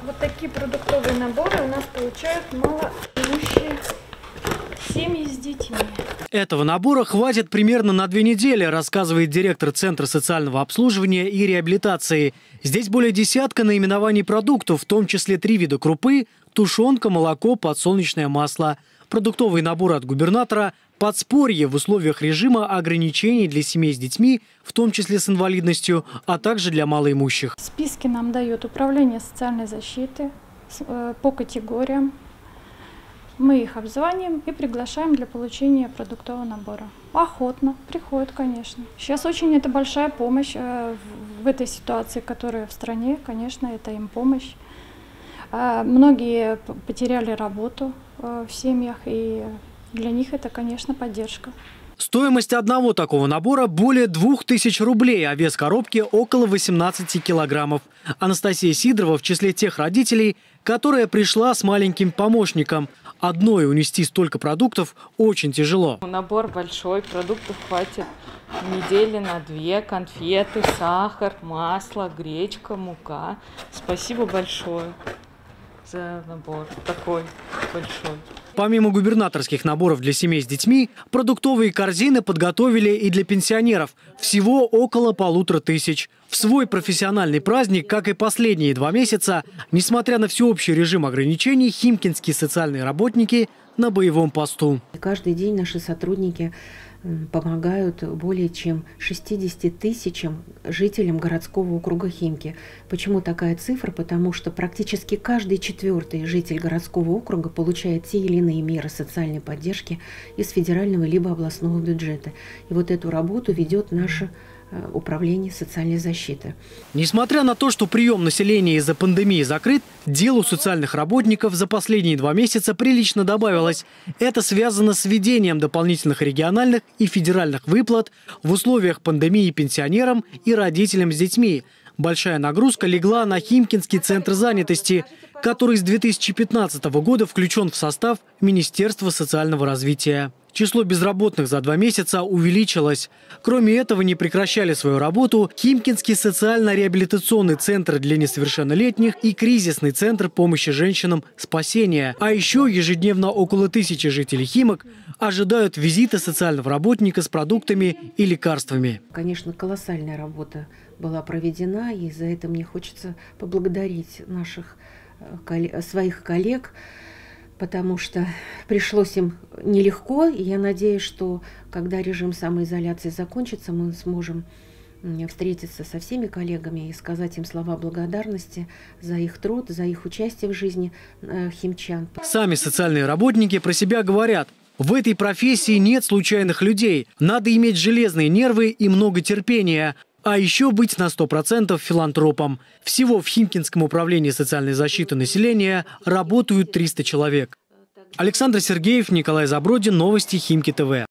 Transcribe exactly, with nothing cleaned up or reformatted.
Вот такие продуктовые наборы у нас получают малоимущие семьи с детьми. Этого набора хватит примерно на две недели, рассказывает директор Центра социального обслуживания и реабилитации. Здесь более десятка наименований продуктов, в том числе три вида крупы, тушенка, молоко, подсолнечное масло. Продуктовый набор от губернатора – подспорье в условиях режима ограничений для семей с детьми, в том числе с инвалидностью, а также для малоимущих. Списки нам дает Управление социальной защиты по категориям. Мы их обзваниваем и приглашаем для получения продуктового набора. Охотно приходят, конечно. Сейчас очень это большая помощь в этой ситуации, которая в стране, конечно, это им помощь. Многие потеряли работу в семьях, и для них это, конечно, поддержка. Стоимость одного такого набора более двух тысяч рублей, а вес коробки около восемнадцати килограммов. Анастасия Сидорова в числе тех родителей, которая пришла с маленьким помощником. Одной унести столько продуктов очень тяжело. Набор большой, продуктов хватит недели на две. Конфеты, сахар, масло, гречка, мука. Спасибо большое за набор такой большой. Помимо губернаторских наборов для семей с детьми, продуктовые корзины подготовили и для пенсионеров. Всего около полутора тысяч. В свой профессиональный праздник, как и последние два месяца, несмотря на всеобщий режим ограничений, химкинские социальные работники на боевом посту. Каждый день наши сотрудники помогают более чем шестидесяти тысячам жителям городского округа Химки. Почему такая цифра? Потому что практически каждый четвертый житель городского округа получает те или иные меры социальной поддержки из федерального либо областного бюджета. И вот эту работу ведет наше Управление социальной защиты. Несмотря на то, что прием населения из-за пандемии закрыт, дел у социальных работников за последние два месяца прилично добавилось. Это связано с введением дополнительных региональных и федеральных выплат в условиях пандемии пенсионерам и родителям с детьми. Большая нагрузка легла на Химкинский центр занятости, который с две тысячи пятнадцатого года включен в состав Министерства социального развития. Число безработных за два месяца увеличилось. Кроме этого, не прекращали свою работу Химкинский социально-реабилитационный центр для несовершеннолетних и кризисный центр помощи женщинам «Спасение». А еще ежедневно около тысячи жителей Химок ожидают визита социального работника с продуктами и лекарствами. Конечно, колоссальная работа была проведена, и за это мне хочется поблагодарить наших своих коллег, потому что пришлось им нелегко, и я надеюсь, что когда режим самоизоляции закончится, мы сможем встретиться со всеми коллегами и сказать им слова благодарности за их труд, за их участие в жизни химчан. Сами социальные работники про себя говорят: в этой профессии нет случайных людей. Надо иметь железные нервы и много терпения. А еще быть на сто процентов филантропом. Всего в Химкинском управлении социальной защиты населения работают триста человек. Александр Сергеев, Николай Забродин, новости Химки ТВ.